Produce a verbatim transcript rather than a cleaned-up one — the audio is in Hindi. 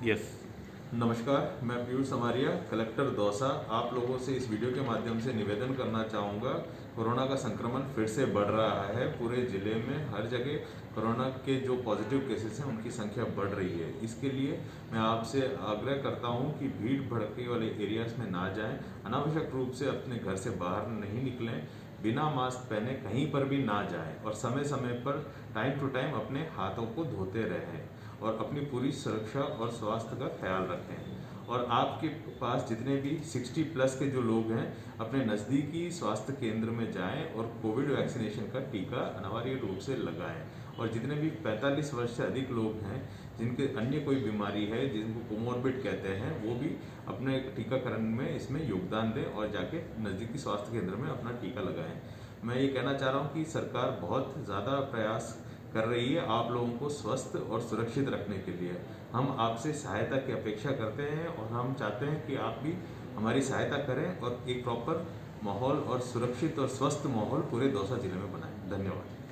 यस। नमस्कार, मैं पीयूष समारिया, कलेक्टर दौसा। आप लोगों से इस वीडियो के माध्यम से निवेदन करना चाहूँगा। कोरोना का संक्रमण फिर से बढ़ रहा है पूरे ज़िले में। हर जगह कोरोना के जो पॉजिटिव केसेस हैं उनकी संख्या बढ़ रही है। इसके लिए मैं आपसे आग्रह करता हूं कि भीड़ भड़के वाले एरियाज में ना जाएं, अनावश्यक रूप से अपने घर से बाहर नहीं निकलें, बिना मास्क पहने कहीं पर भी ना जाएं और समय समय पर टाइम टू टाइम अपने हाथों को धोते रहें और अपनी पूरी सुरक्षा और स्वास्थ्य का ख्याल रखें। और आपके पास जितने भी साठ प्लस के जो लोग हैं, अपने नज़दीकी स्वास्थ्य केंद्र में जाएं और कोविड वैक्सीनेशन का टीका अनिवार्य रूप से लगाएं। और जितने भी पैंतालीस वर्ष से अधिक लोग हैं जिनके अन्य कोई बीमारी है, जिनको कोमोर्बिड कहते हैं, वो भी अपने टीकाकरण में इसमें योगदान दें और जाके नज़दीकी स्वास्थ्य केंद्र में अपना टीका लगाएं। मैं ये कहना चाह रहा हूँ कि सरकार बहुत ज़्यादा प्रयास कर रही है आप लोगों को स्वस्थ और सुरक्षित रखने के लिए। हम आपसे सहायता की अपेक्षा करते हैं और हम चाहते हैं कि आप भी हमारी सहायता करें और एक प्रॉपर माहौल और सुरक्षित और स्वस्थ माहौल पूरे दौसा जिले में बनाएं। धन्यवाद।